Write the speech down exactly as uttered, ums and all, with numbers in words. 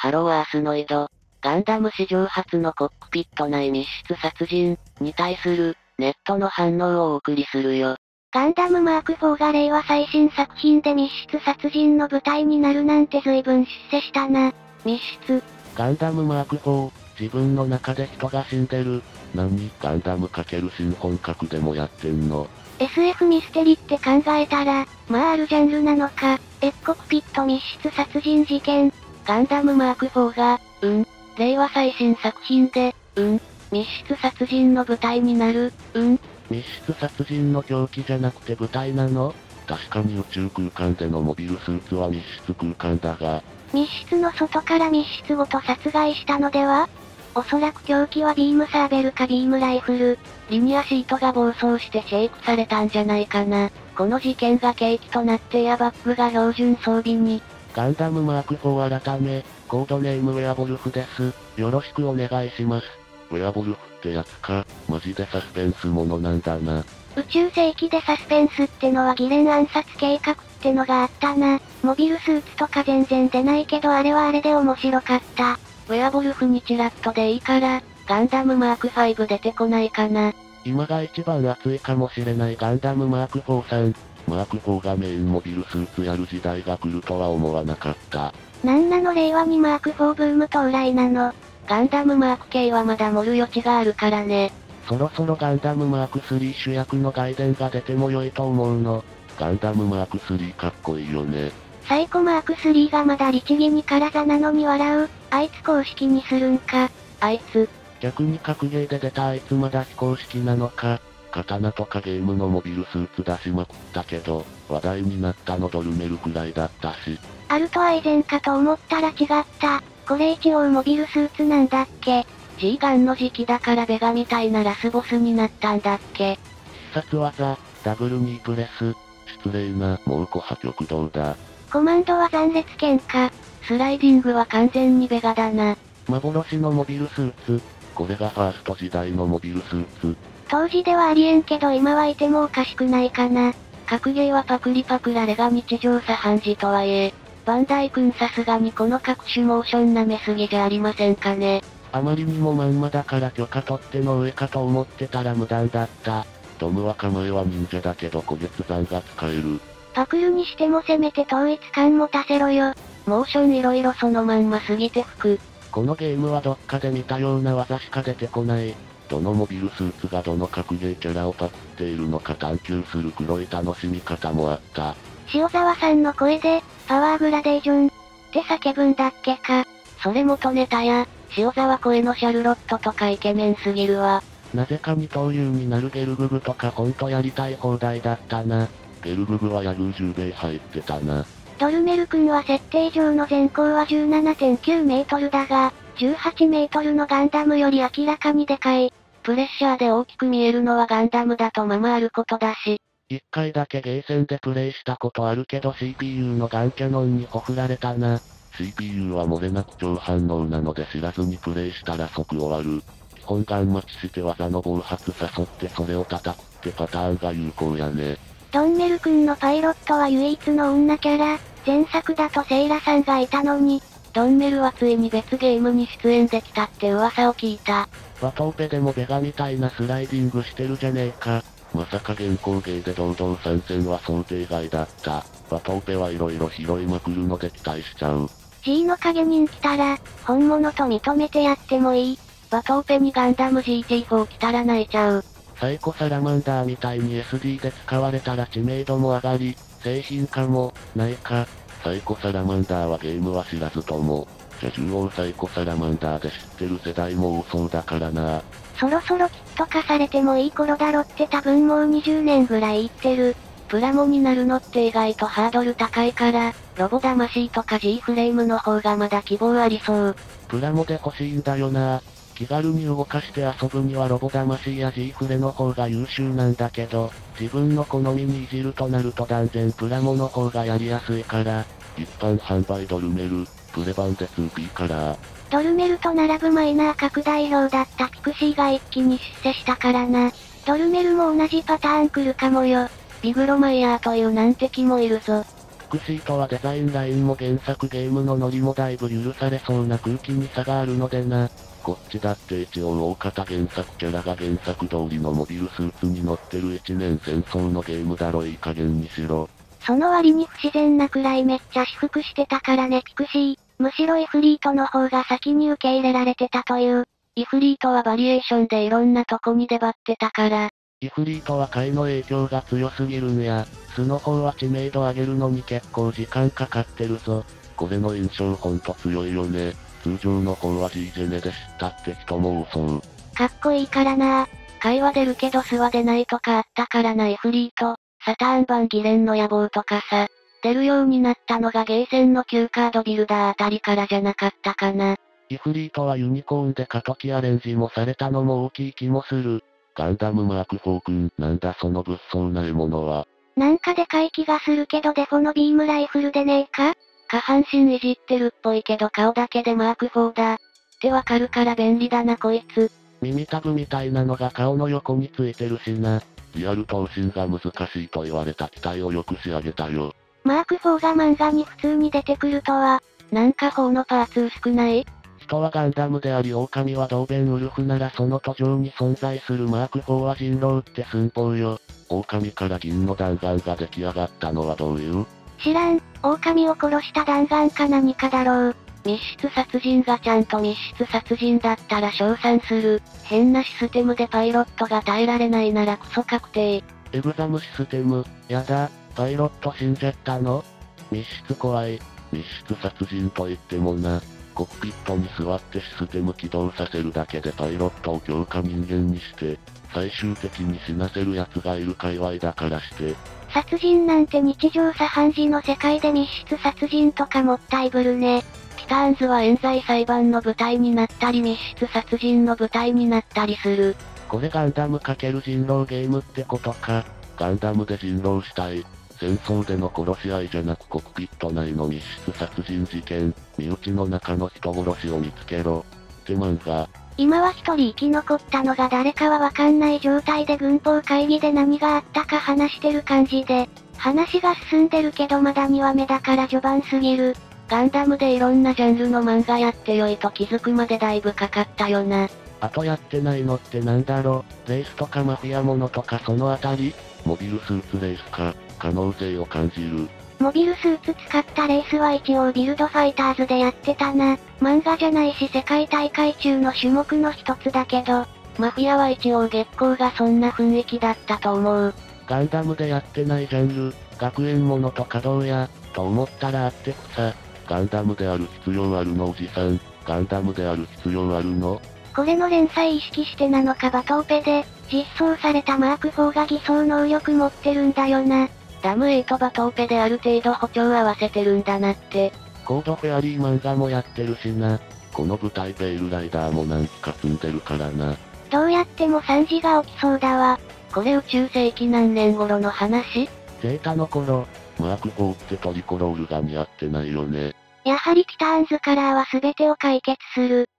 ハローアースノイド、ガンダム史上初のコックピット内密室殺人に対するネットの反応をお送りするよ。 ガンダムマークフォーが令和最新作品で密室殺人の舞台になるなんて随分出世したな。密室。 ガンダムマークフォー、自分の中で人が死んでる。何ガンダム×新本格でもやってんの？ エスエフ ミステリって考えたら、まああるジャンルなのか。エッコックピット密室殺人事件。 ガンダムマークフォーが、うん、令和最新作品で、うん、密室殺人の舞台になる、うん。 密室殺人の狂気じゃなくて舞台なの？確かに宇宙空間でのモビルスーツは密室空間だが。 密室の外から密室ごと殺害したのでは？おそらく凶器はビームサーベルかビームライフル。 リニアシートが暴走してシェイクされたんじゃないかな。この事件が契機となってエアバッグが標準装備に。 ガンダムマークフォー改め、コードネームウェアボルフです。よろしくお願いします。ウェアボルフってやつか、マジでサスペンスものなんだな。 宇宙世紀でサスペンスってのは議連暗殺計画ってのがあったな。モビルスーツとか全然出ないけどあれはあれで面白かった。 ウェアボルフにチラッとでいいから、ガンダムマークファイブ出てこないかな。 今が一番熱いかもしれないガンダムマークフォーさん。マークフォーがメインモビルスーツやる時代が来るとは思わなかった。 なんなの令和にマークフォーブーム到来なの。 ガンダムマーク系はまだ盛る余地があるからね。 そろそろガンダムマークスリー主役の外伝が出ても良いと思うの。ガンダムマークスリーかっこいいよね。 サイコマークスリーがまだ律儀に体なのに笑う。あいつ公式にするんか。 あいつ。 逆に格ゲーで出たあいつまだ非公式なのか。刀とかゲームのモビルスーツ出しまくったけど、話題になったのドルメルくらいだったし。 アルトアイゼンかと思ったら違った。これ一応モビルスーツなんだっけ？ G ガンの時期だからベガみたいなラスボスになったんだっけ？ 必殺技、ダブルニープレス。失礼な、猛虎破極道だ。 コマンドは残裂剣か。 スライディングは完全にベガだな。 幻のモビルスーツ。これがファースト時代のモビルスーツ。 当時ではありえんけど今はいてもおかしくないかな。 格ゲーはパクリパクられが日常茶飯事とはいえ、バンダイ君さすがにこの各種モーション舐めすぎじゃありませんかね。 あまりにもまんまだから許可取っての上かと思ってたら無断だった。ドムは構えは忍者だけど古月山が使える。 パクるにしてもせめて統一感持たせろよ。 モーション色々そのまんますぎて服。 このゲームはどっかで見たような技しか出てこない。どのモビルスーツがどの格ゲーキャラをパクっているのか探求する黒い楽しみ方もあった。 塩沢さんの声で、パワーグラデーションって叫ぶんだっけか。 それ元ネタや、塩沢声のシャルロットとかイケメンすぎるわ。 なぜか二刀流になるゲルググとかほんとやりたい放題だったな。ゲルググはヤグーじゅう米入ってたな。 ドルメル君は設定上の全高は じゅうななてんきゅうメートルだが、じゅうはちメートルのガンダムより明らかにでかい。 プレッシャーで大きく見えるのはガンダムだとままあることだし。 一回だけゲーセンでプレイしたことあるけど シーピーユー のガンキャノンにほふられたな。シーピーユー は漏れなく超反応なので知らずにプレイしたら即終わる。基本ガン待ちして技の暴発誘ってそれを叩くってパターンが有効やね。 ドンメル君のパイロットは唯一の女キャラ。前作だとセイラさんがいたのに、 ドンメルはついに別ゲームに出演できたって噂を聞いた。 バトーペでもベガみたいなスライディングしてるじゃねえか。まさか現行ゲーで堂々参戦は想定外だった。バトーペはいろいろ拾いまくるので期待しちゃう。 G の影人来たら、本物と認めてやってもいい。 バトーペにガンダム ジーティーフォー 来たら泣いちゃう。 サイコサラマンダーみたいに エスディー で使われたら知名度も上がり、製品化も、ないか。サイコサラマンダーはゲームは知らずとも、じゃ獣王サイコサラマンダーで知ってる世代も多そうだからな。 そろそろキット化されてもいい頃だろって多分もうにじゅうねんぐらい言ってる。 プラモになるのって意外とハードル高いから、ロボ魂とか G フレームの方がまだ希望ありそう。 プラモで欲しいんだよな。気軽に動かして遊ぶにはロボ魂や G フレの方が優秀なんだけど、自分の好みにいじるとなると断然プラモの方がやりやすいから、一般販売ドルメル、プレ版で ツーピー カラー。 ドルメルと並ぶマイナー拡大表だったピクシーが一気に出世したからな。ドルメルも同じパターン来るかもよ。 ビグロマイヤーという難敵もいるぞ。 クシーとはデザインラインも原作ゲームのノリもだいぶ許されそうな空気に差があるのでな。こっちだって一応大方原作キャラが原作通りのモビルスーツに乗ってる一年戦争のゲームだろ、いい加減にしろ。 その割に不自然なくらいめっちゃ私服してたからねピクシー。むしろイフリートの方が先に受け入れられてたという。 イフリートはバリエーションでいろんなとこに出張ってたから。 イフリートは界の影響が強すぎるんや。スの方は知名度上げるのに結構時間かかってるぞ。これの印象ほんと強いよね。通常の方は G ジェネで知ったって人も多そう。 かっこいいからな。 会話出るけど素は出ないとかあったからなイフリート。サターン版ギレンの野望とかさ。出るようになったのがゲーセンの旧カードビルダーあたりからじゃなかったかな。 イフリートはユニコーンで過渡期アレンジもされたのも大きい気もする。ガンダムマークフォーくん、なんだその物騒な獲物は。 なんかでかい気がするけどデフォのビームライフルでねえか？ 下半身いじってるっぽいけど顔だけでマークフォーだ。ってわかるから便利だなこいつ。 耳たぶみたいなのが顔の横についてるしな。リアル闘神が難しいと言われた機体をよく仕上げたよ。 マークフォーが漫画に普通に出てくるとは。 なんか砲のパーツ薄くない？ 人はガンダムであり狼はドーベンウルフならその途上に存在するマークフォーは人狼って寸法よ。狼から銀の弾丸が出来上がったのはどういう？ 知らん、狼を殺した弾丸か何かだろう。 密室殺人がちゃんと密室殺人だったら称賛する。変なシステムでパイロットが耐えられないならクソ確定。 エグザムシステム、やだ、パイロット死んじゃったの？密室怖い。密室殺人と言ってもな。コックピットに座ってシステム起動させるだけでパイロットを強化人間にして、最終的に死なせる奴がいる界隈だからして。 殺人なんて日常茶飯事の世界で密室殺人とかもったいぶるね。 ティターンズは冤罪裁判の舞台になったり密室殺人の舞台になったりする。 これガンダム×人狼ゲームってことか。ガンダムで人狼したい。戦争での殺し合いじゃなくコックピット内の密室殺人事件、身内の中の人殺しを見つけろ。って漫画。 今は一人生き残ったのが誰かはわかんない状態で軍法会議で何があったか話してる感じで、話が進んでるけどまだにわめだから序盤すぎる。 ガンダムでいろんなジャンルの漫画やってよいと気づくまでだいぶかかったよな。 あとやってないのってなんだろ？レースとかマフィアものとかそのあたり？モビルスーツレースか、可能性を感じる。 モビルスーツ使ったレースは一応ビルドファイターズでやってたな。漫画じゃないし世界大会中の種目の一つだけど、 マフィアは一応月光がそんな雰囲気だったと思う。 ガンダムでやってないジャンル、学園ものとかどうや、と思ったらあってくさ。ガンダムである必要あるのおじさん、ガンダムである必要あるの？ これの連載意識してなのかバトーペで、実装されたマークフォーが偽装能力持ってるんだよな。 ダムエイトバトーペである程度歩調合わせてるんだなって。 コードフェアリー漫画もやってるしな。この舞台ペイルライダーも何機か積んでるからな。 どうやっても惨事が起きそうだわ。 これ宇宙世紀何年頃の話？ ゼータの頃、マークフォーってトリコロールが似合ってないよね。 やはりティターンズカラーは全てを解決する。